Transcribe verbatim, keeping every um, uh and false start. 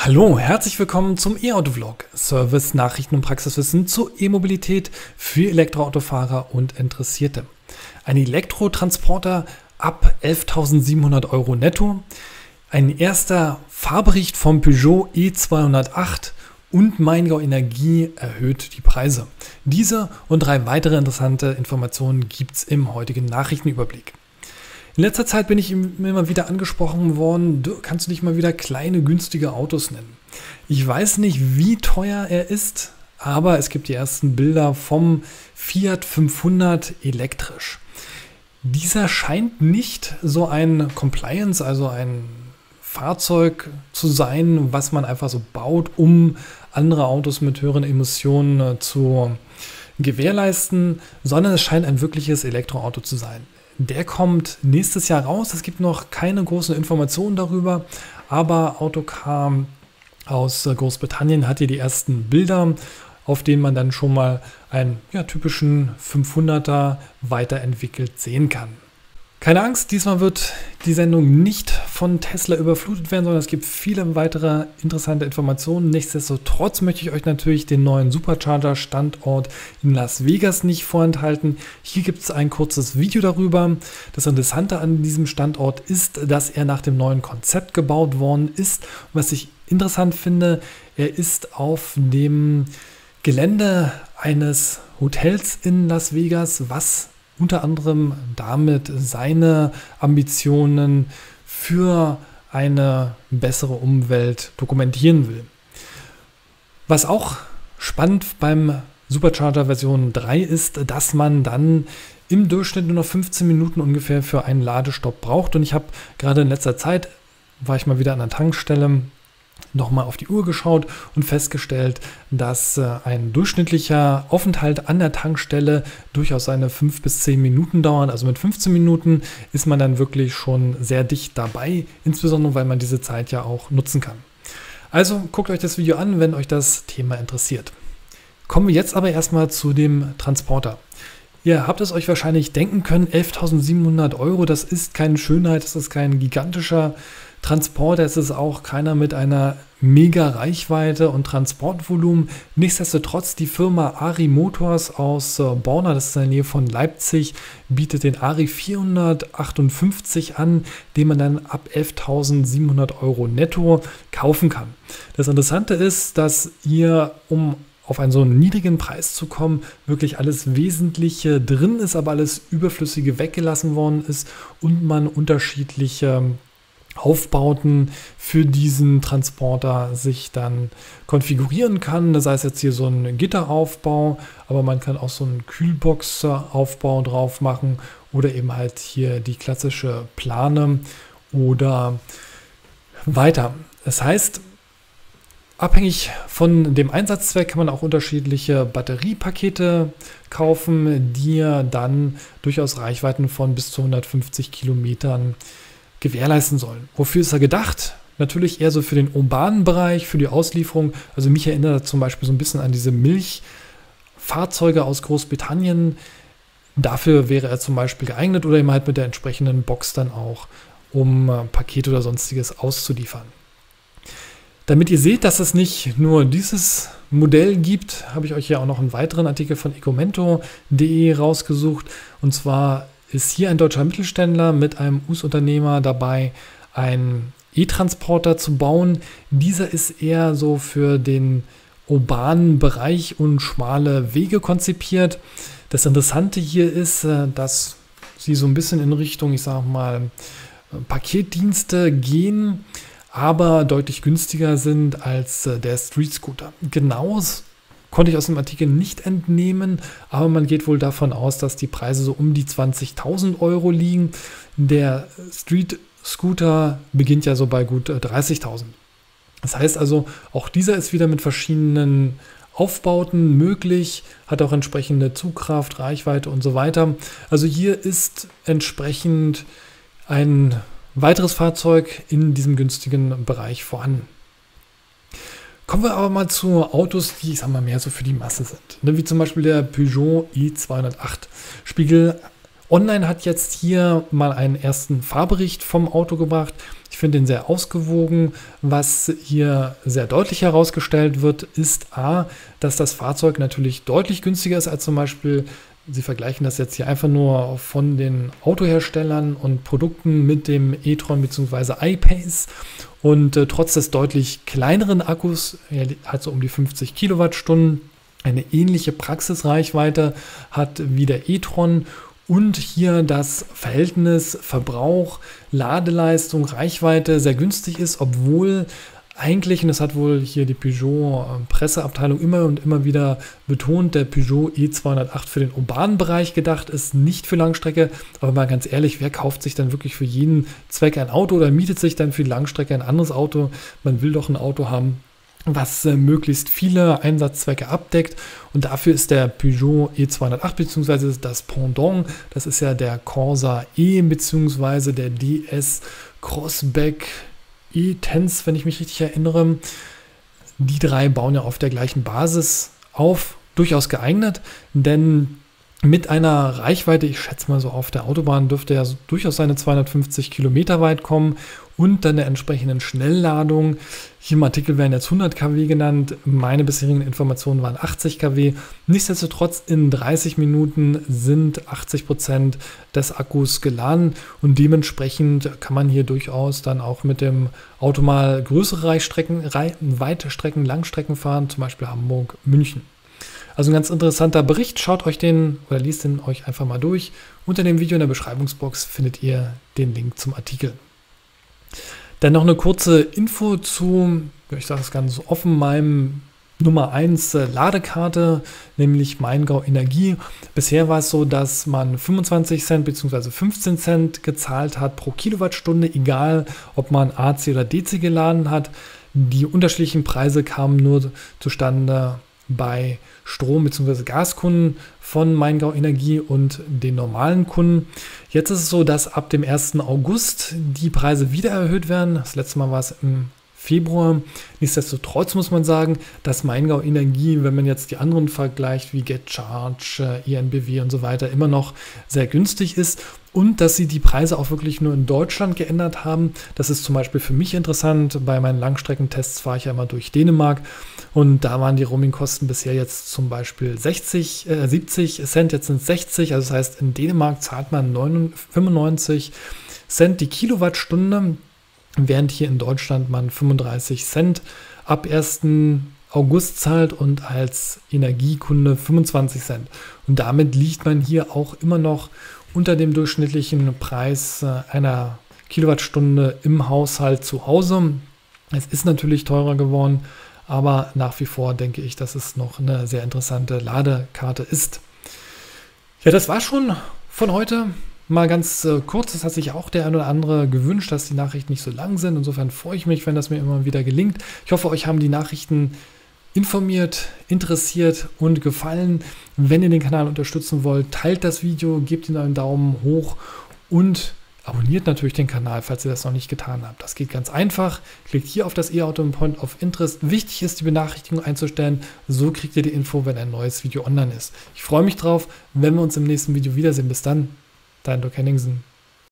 Hallo, herzlich willkommen zum E-Auto-Vlog. Service, Nachrichten und Praxiswissen zur E-Mobilität für Elektroautofahrer und Interessierte. Ein Elektrotransporter ab elftausendsiebenhundert Euro netto. Ein erster Fahrbericht vom Peugeot E zweihundertacht und Maingau Energie erhöht die Preise. Diese und drei weitere interessante Informationen gibt es im heutigen Nachrichtenüberblick. In letzter Zeit bin ich immer wieder angesprochen worden, du, kannst du nicht mal wieder kleine, günstige Autos nennen? Ich weiß nicht, wie teuer er ist, aber es gibt die ersten Bilder vom Fiat fünfhundert elektrisch. Dieser scheint nicht so ein Compliance, also ein Fahrzeug zu sein, was man einfach so baut, um andere Autos mit höheren Emissionen zu gewährleisten, sondern es scheint ein wirkliches Elektroauto zu sein. Der kommt nächstes Jahr raus. Es gibt noch keine großen Informationen darüber, aber Autocar aus Großbritannien hat hier die ersten Bilder, auf denen man dann schon mal einen ja, typischen fünfhunderter weiterentwickelt sehen kann. Keine Angst, diesmal wird die Sendung nicht von Tesla überflutet werden, sondern es gibt viele weitere interessante Informationen. Nichtsdestotrotz möchte ich euch natürlich den neuen Supercharger-Standort in Las Vegas nicht vorenthalten. Hier gibt es ein kurzes Video darüber. Das Interessante an diesem Standort ist, dass er nach dem neuen Konzept gebaut worden ist. Und was ich interessant finde, er ist auf dem Gelände eines Hotels in Las Vegas, was unter anderem damit seine Ambitionen für eine bessere Umwelt dokumentieren will. Was auch spannend beim Supercharger Version drei ist, dass man dann im Durchschnitt nur noch fünfzehn Minuten ungefähr für einen Ladestopp braucht. Und ich habe gerade in letzter Zeit, war ich mal wieder an der Tankstelle, nochmal auf die Uhr geschaut und festgestellt, dass äh, ein durchschnittlicher Aufenthalt an der Tankstelle durchaus seine fünf bis zehn Minuten dauert. Also mit fünfzehn Minuten ist man dann wirklich schon sehr dicht dabei, insbesondere weil man diese Zeit ja auch nutzen kann. Also guckt euch das Video an, wenn euch das Thema interessiert. Kommen wir jetzt aber erstmal zu dem Transporter. Ihr habt es euch wahrscheinlich denken können, elftausendsiebenhundert Euro, das ist keine Schönheit, das ist kein gigantischer Transporter, es ist auch keiner mit einer mega Reichweite und Transportvolumen. Nichtsdestotrotz, die Firma Ari Motors aus äh, Borna, das ist in der Nähe von Leipzig, bietet den Ari vierhundertachtundfünfzig an, den man dann ab elftausendsiebenhundert Euro netto kaufen kann. Das Interessante ist, dass ihr, um auf einen so einen niedrigen Preis zu kommen, wirklich alles Wesentliche drin ist, aber alles Überflüssige weggelassen worden ist und man unterschiedliche Aufbauten für diesen Transporter sich dann konfigurieren kann. Das heißt jetzt hier so ein Gitteraufbau, aber man kann auch so einen Kühlboxaufbau drauf machen oder eben halt hier die klassische Plane oder weiter. Das heißt, abhängig von dem Einsatzzweck kann man auch unterschiedliche Batteriepakete kaufen, die dann durchaus Reichweiten von bis zu hundertfünfzig Kilometern gewährleisten sollen. Wofür ist er gedacht? Natürlich eher so für den urbanen Bereich, für die Auslieferung. Also mich erinnert er zum Beispiel so ein bisschen an diese Milchfahrzeuge aus Großbritannien. Dafür wäre er zum Beispiel geeignet oder eben halt mit der entsprechenden Box dann auch, um äh, Pakete oder sonstiges auszuliefern. Damit ihr seht, dass es nicht nur dieses Modell gibt, habe ich euch ja auch noch einen weiteren Artikel von ecomento punkt de rausgesucht. Und zwar ist hier ein deutscher Mittelständler mit einem U S-Unternehmer dabei, einen E-Transporter zu bauen. Dieser ist eher so für den urbanen Bereich und schmale Wege konzipiert. Das Interessante hier ist, dass sie so ein bisschen in Richtung, ich sage mal, Paketdienste gehen, aber deutlich günstiger sind als der Street Scooter. Genaues konnte ich aus dem Artikel nicht entnehmen, aber man geht wohl davon aus, dass die Preise so um die zwanzigtausend Euro liegen. Der Street Scooter beginnt ja so bei gut dreißigtausend. Das heißt also, auch dieser ist wieder mit verschiedenen Aufbauten möglich, hat auch entsprechende Zugkraft, Reichweite und so weiter. Also hier ist entsprechend ein weiteres Fahrzeug in diesem günstigen Bereich vorhanden. Kommen wir aber mal zu Autos, die, ich sag mal, mehr so für die Masse sind. Ne, wie zum Beispiel der Peugeot E zweihundertacht. Spiegel Online hat jetzt hier mal einen ersten Fahrbericht vom Auto gebracht. Ich finde ihn sehr ausgewogen. Was hier sehr deutlich herausgestellt wird, ist A, dass das Fahrzeug natürlich deutlich günstiger ist als zum Beispiel, Sie vergleichen das jetzt hier einfach nur von den Autoherstellern und Produkten mit dem e-tron bzw. iPace. Und äh, trotz des deutlich kleineren Akkus, er hat so um die fünfzig Kilowattstunden, eine ähnliche Praxisreichweite hat wie der e-tron. Und hier das Verhältnis Verbrauch, Ladeleistung, Reichweite sehr günstig ist, obwohl eigentlich, und das hat wohl hier die Peugeot-Presseabteilung immer und immer wieder betont, der Peugeot E zweihundertacht für den urbanen Bereich gedacht ist, nicht für Langstrecke. Aber mal ganz ehrlich, wer kauft sich dann wirklich für jeden Zweck ein Auto oder mietet sich dann für die Langstrecke ein anderes Auto? Man will doch ein Auto haben, was äh, möglichst viele Einsatzzwecke abdeckt. Und dafür ist der Peugeot E zweihundertacht bzw. das Pendant, das ist ja der Corsa E bzw. der D S Crossback E-Tense, wenn ich mich richtig erinnere. Die drei bauen ja auf der gleichen Basis auf, durchaus geeignet, denn mit einer Reichweite, ich schätze mal so auf der Autobahn, dürfte er so durchaus seine zweihundertfünfzig Kilometer weit kommen und dann der entsprechenden Schnellladung. Hier im Artikel werden jetzt hundert Kilowatt genannt, meine bisherigen Informationen waren achtzig Kilowatt. Nichtsdestotrotz in dreißig Minuten sind achtzig Prozent des Akkus geladen und dementsprechend kann man hier durchaus dann auch mit dem Auto mal größere Reichstrecken, weite Strecken, Langstrecken fahren, zum Beispiel Hamburg, München. Also ein ganz interessanter Bericht. Schaut euch den oder liest den euch einfach mal durch. Unter dem Video in der Beschreibungsbox findet ihr den Link zum Artikel. Dann noch eine kurze Info zu, ich sage es ganz offen, meinem Nummer eins Ladekarte, nämlich Maingau Energie. Bisher war es so, dass man fünfundzwanzig Cent bzw. fünfzehn Cent gezahlt hat pro Kilowattstunde, egal ob man A C oder D C geladen hat. Die unterschiedlichen Preise kamen nur zustande bei Strom- bzw. Gaskunden von Maingau Energie und den normalen Kunden. Jetzt ist es so, dass ab dem ersten August die Preise wieder erhöht werden. Das letzte Mal war es im Februar. Nichtsdestotrotz muss man sagen, dass Maingau Energie, wenn man jetzt die anderen vergleicht, wie GetCharge, E N B W und so weiter, immer noch sehr günstig ist und dass sie die Preise auch wirklich nur in Deutschland geändert haben. Das ist zum Beispiel für mich interessant. Bei meinen Langstreckentests fahre ich ja immer durch Dänemark und da waren die Roamingkosten bisher jetzt zum Beispiel sechzig, äh, siebzig Cent, jetzt sind es sechzig. Also das heißt, in Dänemark zahlt man fünfundneunzig Cent die Kilowattstunde, während hier in Deutschland man fünfunddreißig Cent ab ersten August zahlt und als Energiekunde fünfundzwanzig Cent. Und damit liegt man hier auch immer noch unter dem durchschnittlichen Preis einer Kilowattstunde im Haushalt zu Hause. Es ist natürlich teurer geworden, aber nach wie vor denke ich, dass es noch eine sehr interessante Ladekarte ist. Ja, das war schon von heute. Mal ganz äh, kurz, das hat sich auch der ein oder andere gewünscht, dass die Nachrichten nicht so lang sind. Insofern freue ich mich, wenn das mir immer wieder gelingt. Ich hoffe, euch haben die Nachrichten informiert, interessiert und gefallen. Wenn ihr den Kanal unterstützen wollt, teilt das Video, gebt ihm einen Daumen hoch und abonniert natürlich den Kanal, falls ihr das noch nicht getan habt. Das geht ganz einfach. Klickt hier auf das E-Auto im Point of Interest. Wichtig ist, die Benachrichtigung einzustellen. So kriegt ihr die Info, wenn ein neues Video online ist. Ich freue mich drauf, wenn wir uns im nächsten Video wiedersehen. Bis dann. Dein Doc Henningsen.